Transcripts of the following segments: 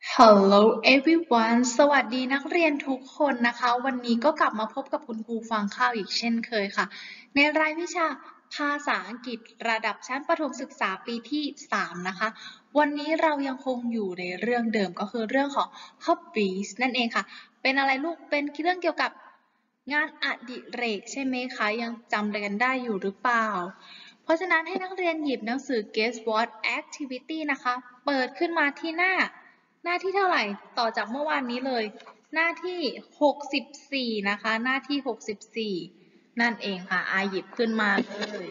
Hello everyone สวัสดีนักเรียนทุกคนนะคะวันนี้ก็กลับมาพบกับคุณครูฟางข้าวอีกเช่นเคยค่ะในรายวิชาภาษาอังกฤษระดับชั้นประถมศึกษาปีที่3นะคะวันนี้เรายังคงอยู่ในเรื่องเดิมก็คือเรื่องของ hobbies นั่นเองค่ะเป็นอะไรลูกเป็นเรื่องเกี่ยวกับงานอดิเรกใช่ไหมคะยังจำกันได้อยู่หรือเปล่าเพราะฉะนั้นให้นักเรียนหยิบหนังสือ Guess What Activity นะคะเปิดขึ้นมาที่หน้าที่เท่าไหร่ต่อจากเมื่อวานนี้เลยหน้าที่64นะคะหน้าที่64นั่นเองค่ะหยิบขึ้นมาเลย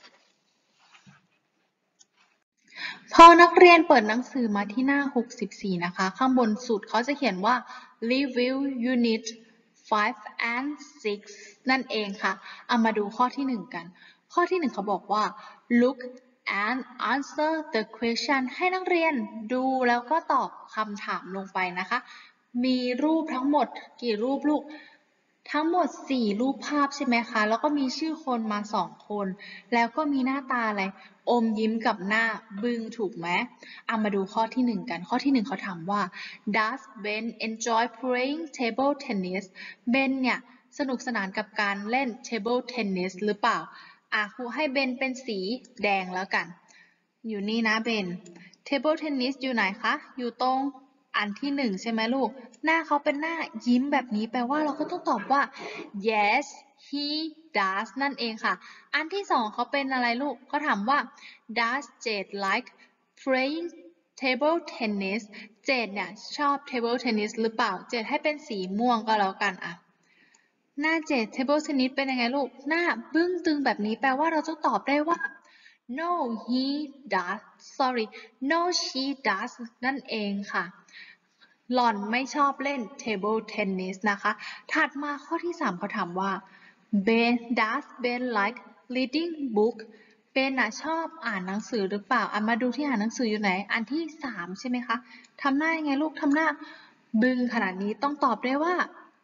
พอนักเรียนเปิดหนังสือมาที่หน้า64นะคะข้างบนสุดเขาจะเขียนว่า Review Unit 5 and 6นั่นเองค่ะเอามาดูข้อที่1กันข้อที่1เขาบอกว่า Look and answer the question ให้นักเรียนดูแล้วก็ตอบคำถามลงไปนะคะมีรูปทั้งหมดกี่รูปลูกทั้งหมด4รูปภาพใช่ไหมคะแล้วก็มีชื่อคนมา2คนแล้วก็มีหน้าตาอะไรอมยิ้มกับหน้าบึ้งถูกไหมเอามาดูข้อที่1กันข้อที่1เขาถามว่า Does Ben enjoy playing table tennis Ben เนี่ยสนุกสนานกับการเล่น table tennis หรือเปล่าครูให้เบนเป็นสีแดงแล้วกันอยู่นี่นะเบน table tennis อยู่ไหนคะอยู่ตรงอันที่1ใช่ไหมลูกหน้าเขาเป็นหน้ายิ้มแบบนี้แปลว่าเราก็ต้องตอบว่า yes he does นั่นเองค่ะอันที่2เขาเป็นอะไรลูกเขาถามว่า does Jade like playing table tennis เจดเนี่ยชอบ table tennis หรือเปล่าเจดให้เป็นสีม่วงก็แล้วกันหน้า7 table tennis เป็นยังไงลูกหน้าบึ้งตึงแบบนี้แปลว่าเราจะตอบได้ว่า no he does sorry no she does นั่นเองค่ะหล่อนไม่ชอบเล่น table tennis นะคะถัดมาข้อที่3เขาถามว่า does Ben like reading book เบนชอบอ่านหนังสือหรือเปล่ามาดูที่อ่านหนังสืออยู่ไหนอันที่3ใช่ไหมคะทำหน้ายังไงลูกทำหน้าบึ้งขนาดนี้ต้องตอบได้ว่า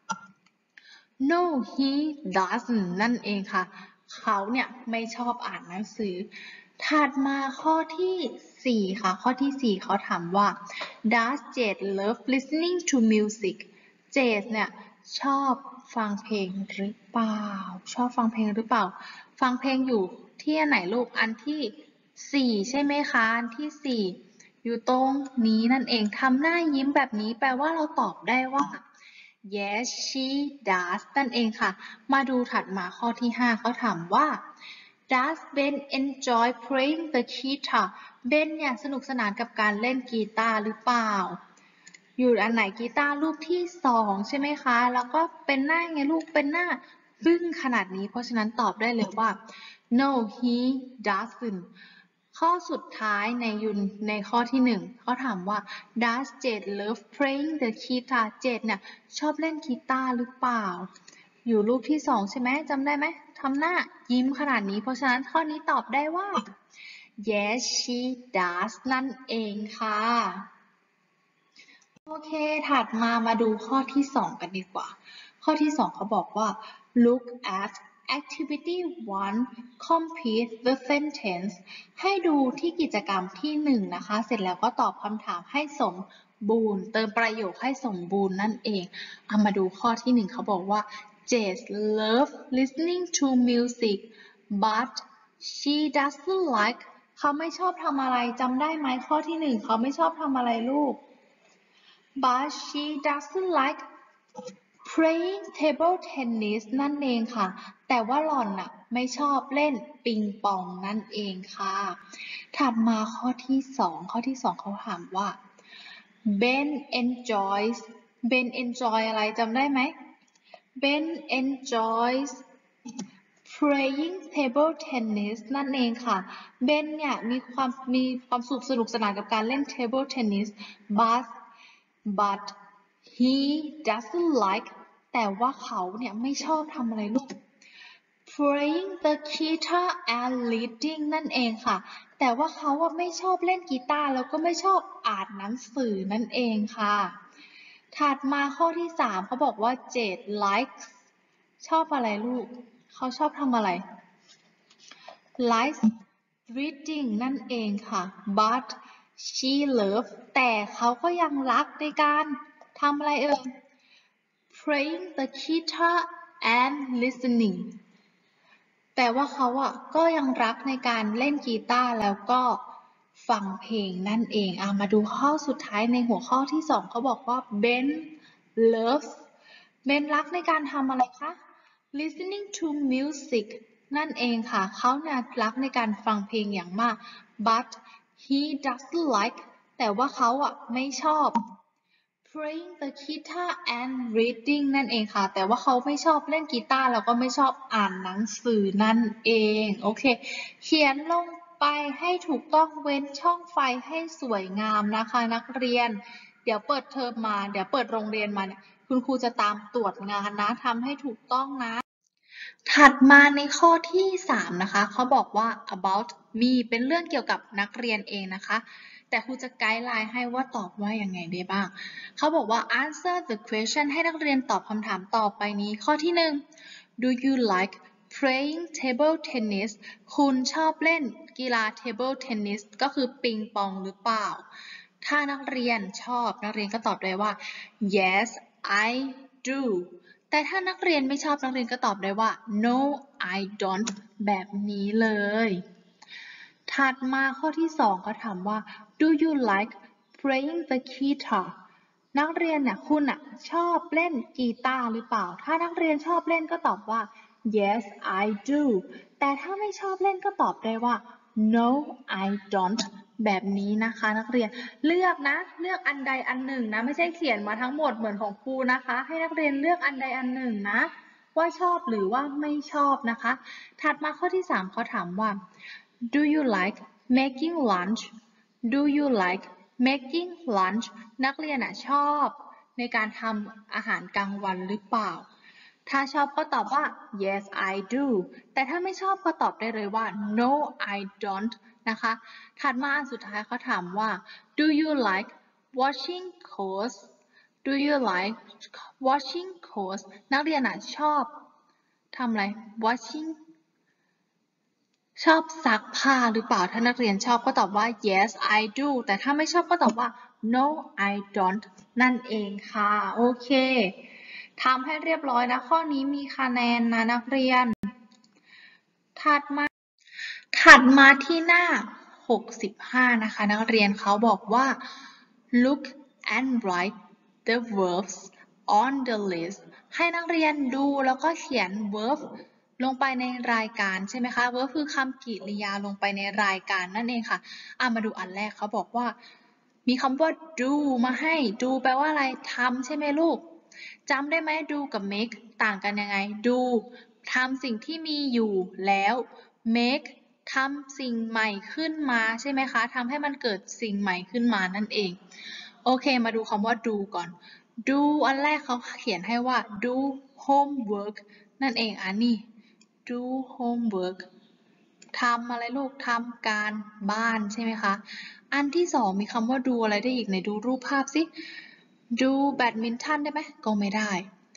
No he doesn't นั่นเองค่ะเขาเนี่ยไม่ชอบอ่านหนังสือถัดมาข้อที่4ค่ะข้อที่4เขาถามว่า Does Jade love listening to music Jade เนี่ยชอบฟังเพลงหรือเปล่าชอบฟังเพลงหรือเปล่าฟังเพลงอยู่ที่อันไหนลูกอันที่4ใช่ไหมคะอันที่4อยู่ตรงนี้นั่นเองทำหน้ายิ้มแบบนี้แปลว่าเราตอบได้ว่า Yes she does นั่นเองค่ะมาดูถัดมาข้อที่5เขาถามว่า Does Ben enjoy playing the guitar Ben เนี่ยสนุกสนานกับการเล่นกีตาร์หรือเปล่าอยู่อันไหนกีตาร์รูปที่2ใช่ไหมคะแล้วก็เป็นหน้าไงลูกเป็นหน้าบึ้งขนาดนี้เพราะฉะนั้นตอบได้เลยว่า No he doesn't ข้อสุดท้ายในข้อที่1เขาถามว่า Does Jade love playing the guitar Jade เนี่ยชอบเล่นกีตาร์หรือเปล่าอยู่รูปที่2ใช่ไหมจำได้ไหมทำหน้ายิ้มขนาดนี้เพราะฉะนั้นข้อนี้ตอบได้ว่า Yes she does นั่นเองค่ะโอเคถัดมาดูข้อที่2กันดีกว่าข้อที่2เขาบอกว่า look at activity 1 complete the sentence ให้ดูที่กิจกรรมที่1นะคะเสร็จแล้วก็ตอบคำถามให้สมบูรณ์เติมประโยคให้สมบูรณ์นั่นเองเอามาดูข้อที่1เขาบอกว่า Jade love listening to music but she doesn't like เขาไม่ชอบทำอะไรจำได้ไหมข้อที่1เขาไม่ชอบทำอะไรลูกbut she doesn't like playing table tennis นั่นเองค่ะแต่ว่าหล่อนไม่ชอบเล่นปิงปองนั่นเองค่ะถัดมาข้อที่2เขาถามว่า Ben enjoys Ben enjoy อะไรจำได้ไหม Ben enjoys playing table tennis นั่นเองค่ะเบนเนี่ยมีความสุขสนุกสนานกับการเล่น table tennis but he doesn't like แต่ว่าเขาเนี่ยไม่ชอบทำอะไรลูก playing the guitar and reading นั่นเองค่ะแต่ว่าเขาไม่ชอบเล่นกีตาร์แล้วก็ไม่ชอบอ่านหนังสือนั่นเองค่ะถัดมาข้อที่3เขาบอกว่า Jade likes ชอบอะไรลูกเขาชอบทำอะไร likes reading นั่นเองค่ะ but she loved แต่เขาก็ยังรักในการทำอะไรplaying the guitar and listening แปลว่าเขาก็ยังรักในการเล่นกีตาร์แล้วก็ฟังเพลงนั่นเองมาดูข้อสุดท้ายในหัวข้อที่2เขาบอกว่า Ben loves Ben รักในการทำอะไรคะ listening to music นั่นเองค่ะเขารักในการฟังเพลงอย่างมาก but he doesn't like แต่ว่าเขาไม่ชอบ playing the guitar and reading นั่นเองค่ะแต่ว่าเขาไม่ชอบเล่นกีตาร์แล้วก็ไม่ชอบอ่านหนังสือนั่นเองโอเคเขียนลงไปให้ถูกต้องเว้นช่องไฟให้สวยงามนะคะนักเรียนเดี๋ยวเปิดเทอมมาเดี๋ยวเปิดโรงเรียนมาเนี่ยคุณครูจะตามตรวจงานนะทำให้ถูกต้องนะถัดมาในข้อที่3นะคะเขาบอกว่า about me เป็นเรื่องเกี่ยวกับนักเรียนเองนะคะแต่ครูจะไกด์ไลน์ให้ว่าตอบว่ายังไงได้บ้างเขาบอกว่า answer the question ให้นักเรียนตอบคำถามต่อไปนี้ข้อที่1 do you like playing table tennis คุณชอบเล่นกีฬา table tennis ก็คือปิงปองหรือเปล่าถ้านักเรียนชอบนักเรียนก็ตอบได้ว่า yes I do แต่ถ้านักเรียนไม่ชอบนักเรียนก็ตอบได้ว่า no I don't แบบนี้เลยถัดมาข้อที่2เขาถามว่า do you like playing the guitar นักเรียนคุณชอบเล่นกีตาร์หรือเปล่าถ้านักเรียนชอบเล่นก็ตอบว่า yes I do แต่ถ้าไม่ชอบเล่นก็ตอบได้ว่า no I don't แบบนี้นะคะนักเรียนเลือกอันใดอันหนึ่งนะไม่ใช่เขียนมาทั้งหมดเหมือนของครูนะคะให้นักเรียนเลือกอันใดอันหนึ่งนะว่าชอบหรือว่าไม่ชอบนะคะถัดมาข้อที่3เขาถามว่า do you like making lunch do you like making lunch นักเรียนชอบในการทำอาหารกลางวันหรือเปล่าถ้าชอบก็ตอบว่า yes I do แต่ถ้าไม่ชอบก็ตอบได้เลยว่า no I don't นะคะถัดมาอันสุดท้ายเขาถามว่า do you like watching clothes do you like watching clothes นักเรียนชอบทำอะไร watching ชอบซักผ้าหรือเปล่าถ้านักเรียนชอบก็ตอบว่า yes I do แต่ถ้าไม่ชอบก็ตอบว่า no I don't นั่นเองค่ะโอเคทำให้เรียบร้อยนะข้อนี้มีคะแนนนะนักเรียนถัดมาที่หน้า65นะคะนักเรียนเขาบอกว่า look and write the verbs on the list ให้นักเรียนดูแล้วก็เขียน verb ลงไปในรายการใช่ไหมคะ verb คือคำกริยาลงไปในรายการนั่นเองค่ะมาดูอันแรกเขาบอกว่ามีคำว่า do มาให้ do แปลว่าอะไรทำใช่ไหมลูกจำได้ไหม do กับ make ต่างกันยังไง do ทำสิ่งที่มีอยู่แล้ว make ทำสิ่งใหม่ขึ้นมาใช่ไหมคะทำให้มันเกิดสิ่งใหม่ขึ้นมานั่นเองโอเคมาดูคำว่า do ก่อน do อันแรกเขาเขียนให้ว่า do homework นั่นเองนี่ do homework ทำอะไรลูกทำการบ้านใช่ไหมคะอันที่สองมีคำว่า do อะไรได้อีกไหนดูรูปภาพสิ do แบดมินตันได้ไหมก็ไม่ได้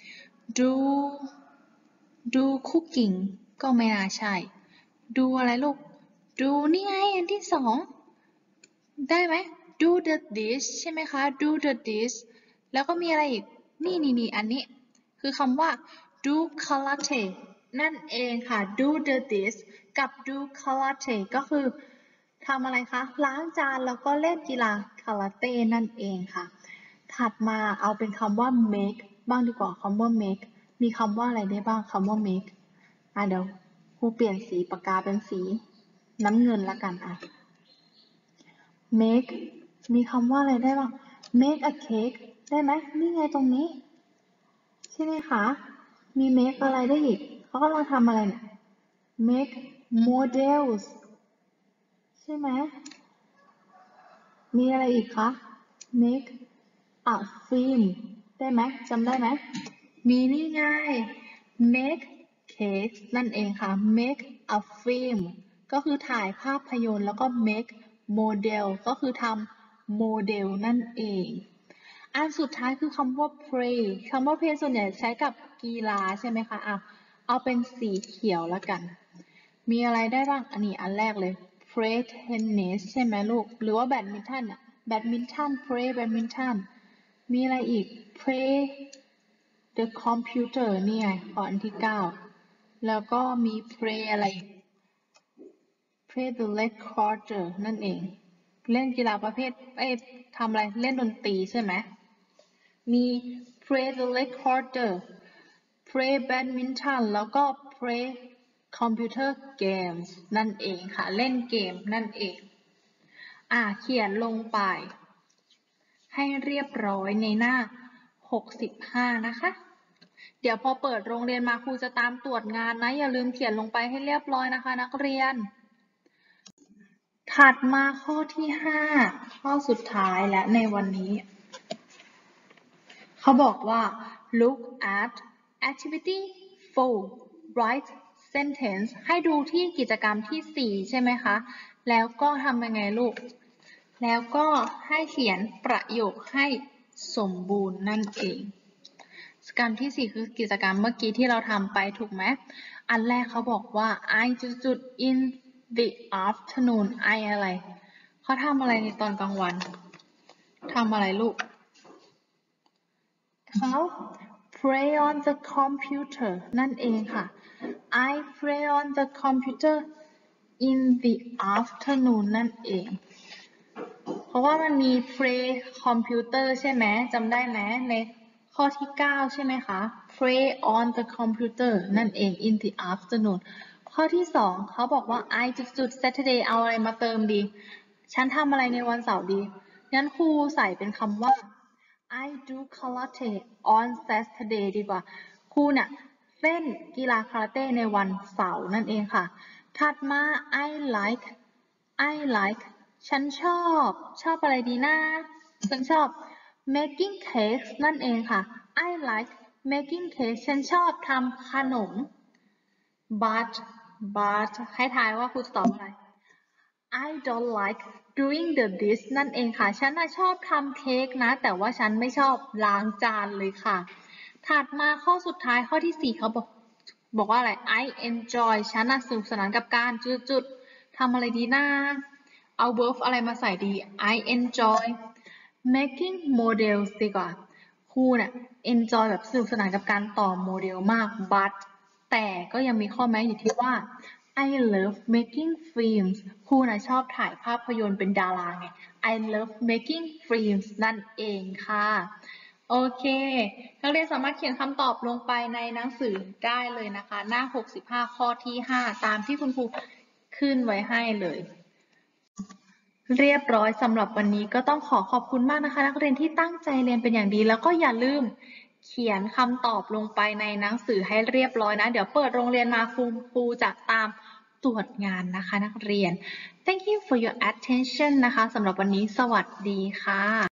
do cooking ก็ไม่น่าใช่ดูอะไรลูกดูนี่ไงอันที่สองได้ไหม do the dish ใช่ไหมคะ do the dish แล้วก็มีอะไรอีกนี่อันนี้คือคำว่า do karate นั่นเองค่ะ do the dish กับ do karate ก็คือทำอะไรคะล้างจานแล้วก็เล่นกีฬาคาราเต้นั่นเองค่ะถัดมาเอาเป็นคำว่า make บ้างดีกว่าคำว่า make มีคำว่าอะไรได้บ้างคำว่า make เดี๋ยวครูเปลี่ยนสีปากกาเป็นสีน้ำเงินละกันmake มีคำว่าอะไรได้บ้าง make a cake ได้ไหมนี่ไงตรงนี้ใช่ไหมคะมี make อะไรได้อีกเขากำลังทำอะไรเนี่ย make models ใช่ไหมมีอะไรอีกคะ make a film ได้ไหมจำได้ไหมมีนี่ไง make cake นั่นเองค่ะ make a film ก็คือถ่ายภาพยนตร์แล้วก็ make model ก็คือทำโมเดลนั่นเองอันสุดท้ายคือคำว่า play คำว่า play ส่วนใหญ่ใช้กับกีฬาใช่ไหมคะเอาเป็นสีเขียวแล้วกันมีอะไรได้บ้างอันนี้อันแรกเลย play tennis ใช่ไหมลูกหรือว่าแบดมินตันแบดมินตัน play แบดมินตันมีอะไรอีก play the computer นี่ไงข้ออันที่9แล้วก็มี play อะไร play the recorder นั่นเองเล่นกีฬาประเภททำอะไรเล่นดนตรีใช่ไหมมี play the recorder play badminton แล้วก็ play computer games นั่นเองค่ะเล่นเกมนั่นเองเขียนลงไปให้เรียบร้อยในหน้า65นะคะเดี๋ยวพอเปิดโรงเรียนมาครูจะตามตรวจงานนะอย่าลืมเขียนลงไปให้เรียบร้อยนะคะนักเรียนถัดมาข้อที่5ข้อสุดท้ายและในวันนี้เขาบอกว่า look at activity 4 write sentence ให้ดูที่กิจกรรมที่4ใช่ไหมคะแล้วก็ทำยังไงลูกแล้วก็ให้เขียนประโยคให้สมบูรณ์นั่นเองกิจกรรมที่4คือกิจกรรมเมื่อกี้ที่เราทำไปถูกไหมอันแรกเขาบอกว่า I in the afternoon I อะไรเขาทำอะไรในตอนกลางวันทำอะไรลูกเขา play on the computer นั่นเองค่ะ I play on the computer in the afternoon นั่นเองเพราะว่ามันมี play computer ใช่ไหมจำได้ไหมในข้อที่9ใช่ไหมคะ play on the computer นั่นเอง in the afternoon ข้อที่2เขาบอกว่า I Saturday เอาอะไรมาเติมดีฉันทำอะไรในวันเสาร์ดีงั้นครูใส่เป็นคำว่า I do karate on Saturday ดีกว่าครูเนี่ยเล่นกีฬาคาราเต้ในวันเสาร์นั่นเองค่ะถัดมา I like ฉันชอบอะไรดีนะฉันชอบ making cakes นั่นเองค่ะ I like making cakes ฉันชอบทำขนม but ให้ทายว่าครูตอบอะไร I don't like doing the dish นั่นเองค่ะฉันชอบทำเค้กนะแต่ว่าฉันไม่ชอบล้างจานเลยค่ะถัดมาข้อสุดท้ายข้อที่4เขาบอกว่าอะไร I enjoy ฉันสนุกสนานกับการจุดๆทำอะไรดีนะเอา verb อะไรมาใส่ดี I enjoy making models ดีกว่าครูเนี่ย enjoy แบบสนุกสนานกับการต่อโมเดลมาก but แต่ก็ยังมีข้อแม้อยู่ที่ว่า I love making films ครูชอบถ่ายภาพยนตร์เป็นดาราไง I love making films นั่นเองค่ะโอเคนักเรียนสามารถเขียนคำตอบลงไปในหนังสือได้เลยนะคะหน้า65ข้อที่5ตามที่คุณครูขึ้นไว้ให้เลยเรียบร้อยสำหรับวันนี้ก็ต้องขอบคุณมากนะคะนักเรียนที่ตั้งใจเรียนเป็นอย่างดีแล้วก็อย่าลืมเขียนคำตอบลงไปในหนังสือให้เรียบร้อยนะเดี๋ยวเปิดโรงเรียนมาครูจะตามตรวจงานนะคะนักเรียน Thank you for your attention นะคะสำหรับวันนี้สวัสดีค่ะ